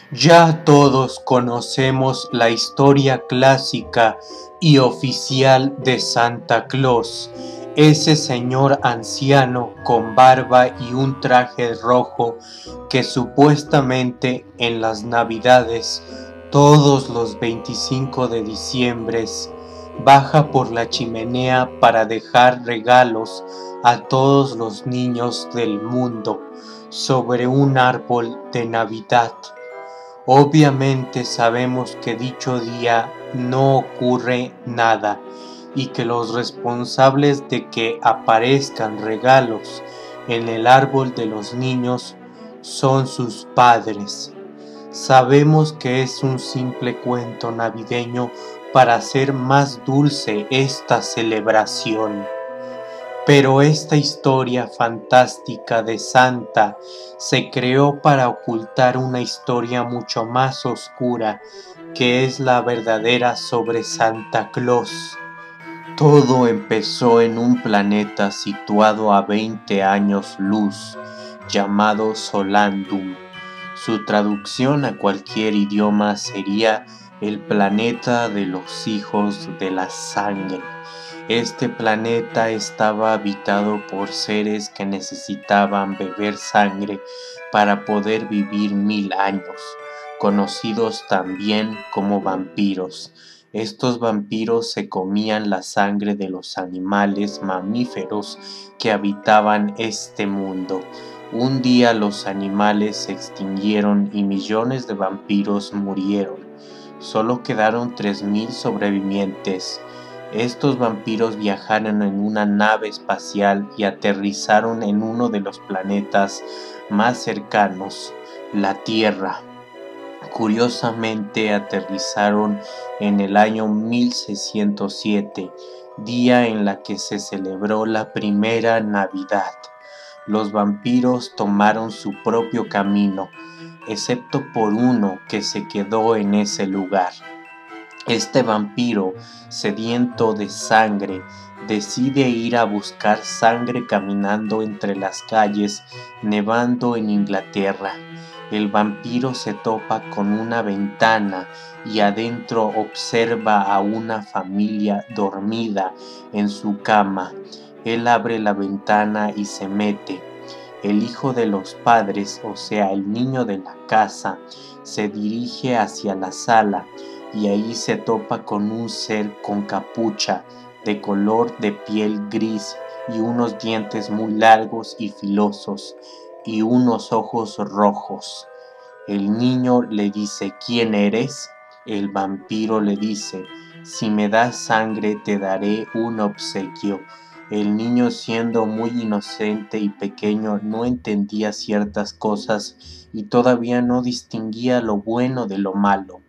Ya todos conocemos la historia clásica y oficial de Santa Claus, ese señor anciano con barba y un traje rojo que supuestamente en las Navidades, todos los 25 de diciembre, baja por la chimenea para dejar regalos a todos los niños del mundo sobre un árbol de Navidad. Obviamente sabemos que dicho día no ocurre nada y que los responsables de que aparezcan regalos en el árbol de los niños son sus padres. Sabemos que es un simple cuento navideño para hacer más dulce esta celebración. Pero esta historia fantástica de Santa se creó para ocultar una historia mucho más oscura, que es la verdadera sobre Santa Claus. Todo empezó en un planeta situado a 20 años luz, llamado Solandum. Su traducción a cualquier idioma sería el planeta de los hijos de la sangre. Este planeta estaba habitado por seres que necesitaban beber sangre para poder vivir 1000 años, conocidos también como vampiros. Estos vampiros se comían la sangre de los animales mamíferos que habitaban este mundo. Un día los animales se extinguieron y millones de vampiros murieron. Solo quedaron 3000 sobrevivientes. Estos vampiros viajaron en una nave espacial y aterrizaron en uno de los planetas más cercanos, la Tierra. Curiosamente aterrizaron en el año 1607, día en la que se celebró la primera Navidad. Los vampiros tomaron su propio camino, excepto por uno que se quedó en ese lugar. Este vampiro, sediento de sangre, decide ir a buscar sangre caminando entre las calles, nevando en Inglaterra. El vampiro se topa con una ventana y adentro observa a una familia dormida en su cama. Él abre la ventana y se mete. El hijo de los padres, o sea, el niño de la casa, se dirige hacia la sala y ahí se topa con un ser con capucha, de color de piel gris y unos dientes muy largos y filosos y unos ojos rojos. El niño le dice: ¿quién eres? El vampiro le dice: si me das sangre te daré un obsequio. El niño, siendo muy inocente y pequeño, no entendía ciertas cosas y todavía no distinguía lo bueno de lo malo.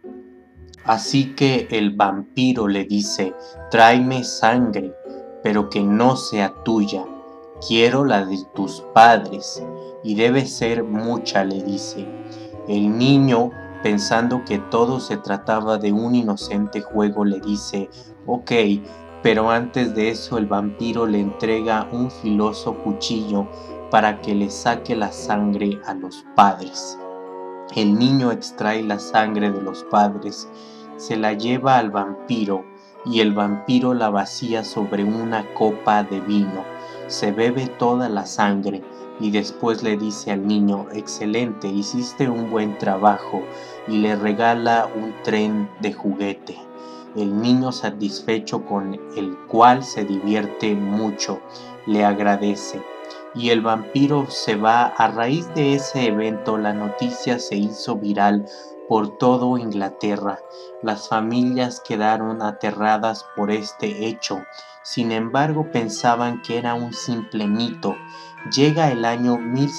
Así que el vampiro le dice: tráeme sangre, pero que no sea tuya. Quiero la de tus padres, y debe ser mucha, le dice. El niño, pensando que todo se trataba de un inocente juego, le dice: ok, pero antes de eso el vampiro le entrega un filoso cuchillo para que le saque la sangre a los padres. El niño extrae la sangre de los padres, se la lleva al vampiro y el vampiro la vacía sobre una copa de vino. Se bebe toda la sangre y después le dice al niño: excelente, hiciste un buen trabajo, y le regala un tren de juguete. El niño, satisfecho, con el cual se divierte mucho, le agradece. Y el vampiro se va. A raíz de ese evento, la noticia se hizo viral por todo Inglaterra. Las familias quedaron aterradas por este hecho. Sin embargo, pensaban que era un simple mito. Llega el año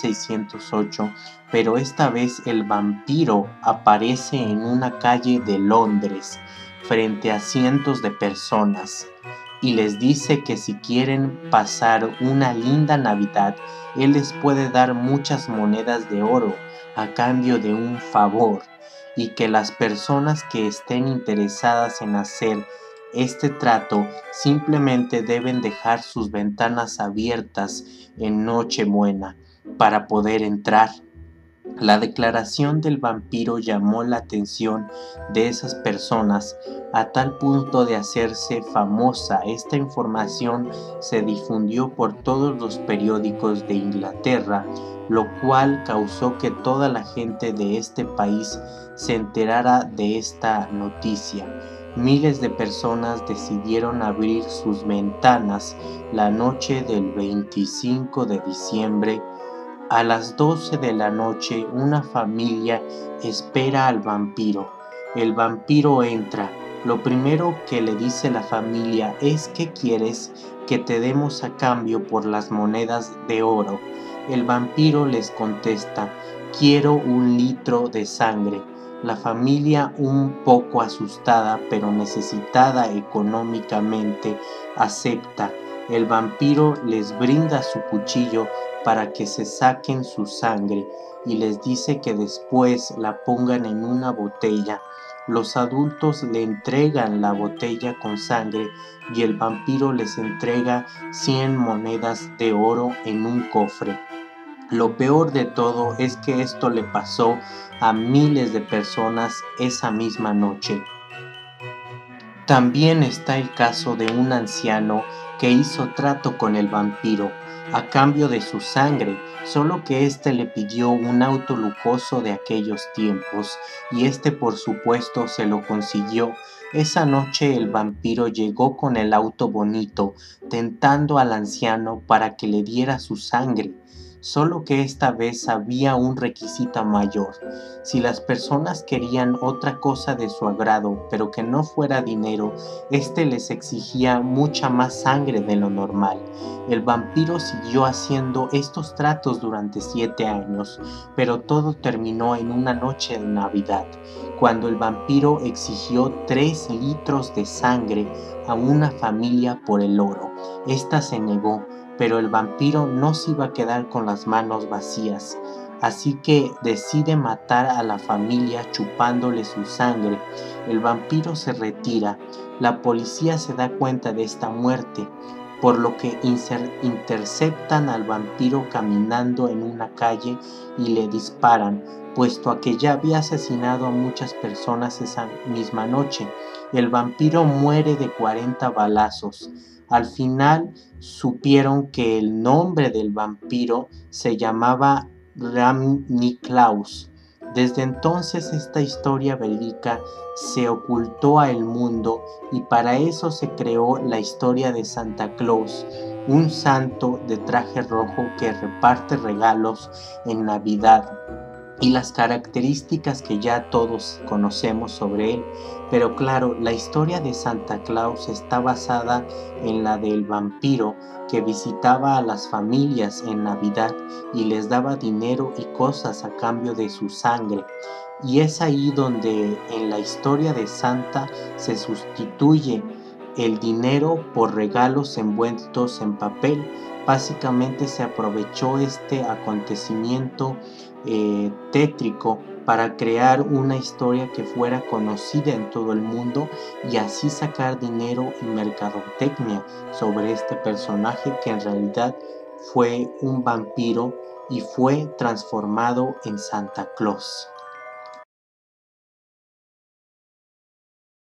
1608, pero esta vez el vampiro aparece en una calle de Londres, frente a cientos de personas, y les dice que si quieren pasar una linda Navidad, él les puede dar muchas monedas de oro a cambio de un favor, y que las personas que estén interesadas en hacer este trato simplemente deben dejar sus ventanas abiertas en Nochebuena para poder entrar. La declaración del vampiro llamó la atención de esas personas a tal punto de hacerse famosa. Esta información se difundió por todos los periódicos de Inglaterra, lo cual causó que toda la gente de este país se enterara de esta noticia. Miles de personas decidieron abrir sus ventanas la noche del 25 de diciembre. A las 12 de la noche, una familia espera al vampiro. El vampiro entra. Lo primero que le dice la familia es: ¿qué quieres que te demos a cambio por las monedas de oro? El vampiro les contesta: quiero 1 litro de sangre. La familia, un poco asustada pero necesitada económicamente, acepta. El vampiro les brinda su cuchillo para que se saquen su sangre y les dice que después la pongan en una botella. Los adultos le entregan la botella con sangre y el vampiro les entrega 100 monedas de oro en un cofre. Lo peor de todo es que esto le pasó a miles de personas esa misma noche. También está el caso de un anciano que hizo trato con el vampiro a cambio de su sangre, solo que éste le pidió un auto lujoso de aquellos tiempos, y éste por supuesto se lo consiguió. Esa noche el vampiro llegó con el auto bonito, tentando al anciano para que le diera su sangre. Solo que esta vez había un requisito mayor. Si las personas querían otra cosa de su agrado, pero que no fuera dinero, éste les exigía mucha más sangre de lo normal. El vampiro siguió haciendo estos tratos durante 7 años, pero todo terminó en una noche de Navidad, cuando el vampiro exigió 3 litros de sangre a una familia por el oro. Esta se negó, pero el vampiro no se iba a quedar con las manos vacías. Así que decide matar a la familia chupándole su sangre. El vampiro se retira. La policía se da cuenta de esta muerte, por lo que interceptan al vampiro caminando en una calle y le disparan, puesto a que ya había asesinado a muchas personas esa misma noche. El vampiro muere de 40 balazos. Al final supieron que el nombre del vampiro se llamaba Ram Niklaus. Desde entonces esta historia verídica se ocultó al mundo y para eso se creó la historia de Santa Claus, un santo de traje rojo que reparte regalos en Navidad, y las características que ya todos conocemos sobre él. Pero claro, la historia de Santa Claus está basada en la del vampiro que visitaba a las familias en Navidad y les daba dinero y cosas a cambio de su sangre. Y es ahí donde en la historia de Santa se sustituye el dinero por regalos envueltos en papel. Básicamente se aprovechó este acontecimiento tétrico para crear una historia que fuera conocida en todo el mundo y así sacar dinero y mercadotecnia sobre este personaje que en realidad fue un vampiro y fue transformado en Santa Claus.